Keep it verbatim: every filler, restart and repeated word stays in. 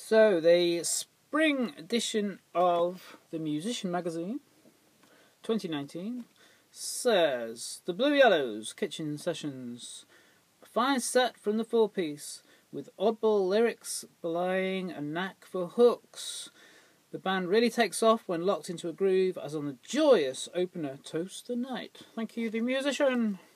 So, the spring edition of the Musician magazine, twenty nineteen, says the Blue Yellows Kitchen Sessions, a fine set from the four-piece, with oddball lyrics belying a knack for hooks. The band really takes off when locked into a groove, as on the joyous opener Toast the Night. Thank you, the Musician.